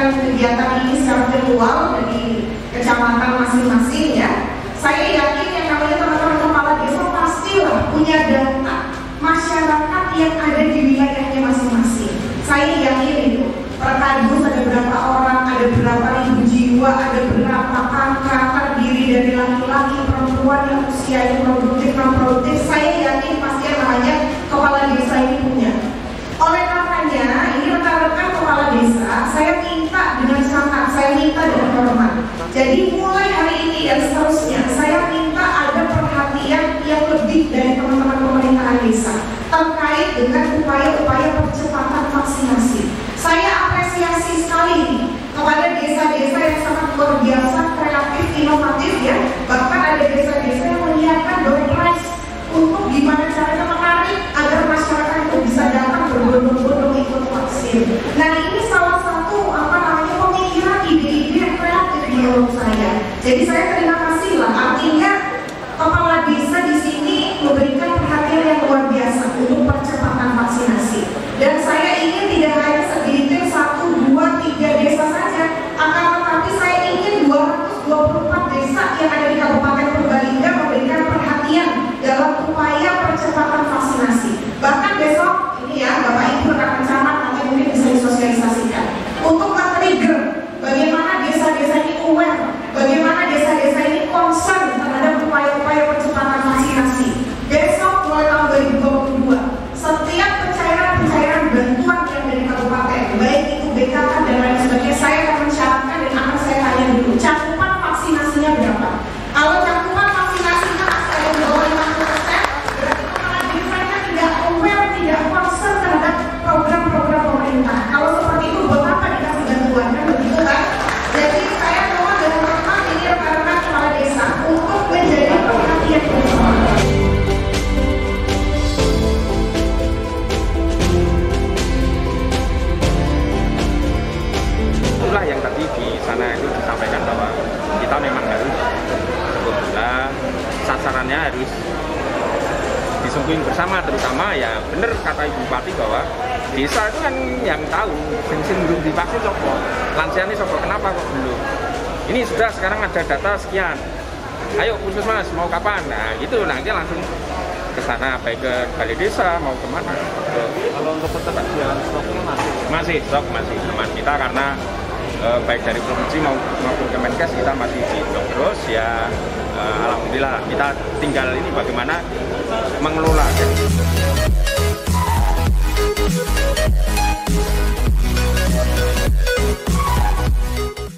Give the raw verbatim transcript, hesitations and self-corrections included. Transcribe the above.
melaksanakan kegiatan ini secara virtual dari kecamatan masing-masing ya. Saya yakin yang namanya teman-teman kepala desa pastilah punya data masyarakat yang ada di wilayahnya masing-masing. Saya yakin itu. Perkadus ada berapa orang, ada berapa ribu jiwa, ada berapa angka terdiri dari laki-laki, perempuan yang usianya produktif, non produktif. Saya yakin pasti yang namanya kepala desa ini punya. Oleh karenanya, ini rekan-rekan kepala desa, saya minta dengan sangat, saya minta dengan hormat. Jadi mulai hari ini dan seterusnya, saya minta ada perhatian yang lebih dari teman-teman pemerintahan desa terkait dengan upaya-upaya percepatan vaksinasi. Saya apresiasi sekali kepada desa-desa yang sangat luar biasa, kreatif, inovatif ya. Bahkan ada desa-desa yang menyiapkan door prize untuk gimana caranya menarik agar masyarakat itu bisa datang berbondong-bondong ikut vaksin. Nah ini salah satu apa namanya pemikiran ide-ide yang kreatif menurut saya. Jadi saya terima kasih lah. Artinya kepala desa di sini memberikan perhatian yang luar biasa untuk percepatan vaksinasi. Dan saya ingin tidak hanya segelintir satu, dua, tiga desa saja, akan tetapi saya ingin dua ratus dua puluh empat desa yang ada di Kabupaten Purbalingga memberikan perhatian dalam upaya percepatan vaksinasi. Bahkan besok ini ya Bapak Ibu rekan camat nanti mungkin bisa disosialisasikan untuk men-trigger bagaimana desa-desa ini aware, bagaimana desa-desa ini concern terhadap upaya-upaya percepatan vaksinasi. Besok mulai tahun dua ribu dua puluh dua, setiap pencairan-pencairan bantuan yang dari kabupaten, baik itu B K K dan lain sebagainya, saya akan mensyaratkan dan akan saya tanya dulu, cakupan vaksinasinya berapa? Kalau cakupan vaksinasinya masih ada di bawah lima puluh persen, berarti kepala desanya tidak aware, tidak concern terhadap program-program pemerintah. Kalau seperti itu, buat apa dikasih bantuan? Kan begitu kan? Jadi saya mohon dengan hormat ini rekan-rekan kepala desa untuk menjadi perhatian bersama. Itulah yang tadi di sana itu disampaikan bahwa kita memang harus sebetulnya sasarannya harus disungguhin bersama, terutama ya bener kata Ibu Bupati bahwa desa itu kan yang tahu sing belum divaksin sopo, lansia ini sopo, kenapa kok belum? Ini sudah sekarang ada data sekian, ayo khusus mas mau kapan? Nah gitu nanti langsung ke sana, baik ke balai desa mau kemana. Kalau untuk ketersediaan stoknya masih masih stok masih aman kita karena eh, baik dari provinsi maupun Kemenkes kita masih di stok terus ya. Eh, alhamdulillah kita tinggal ini bagaimana mengelola.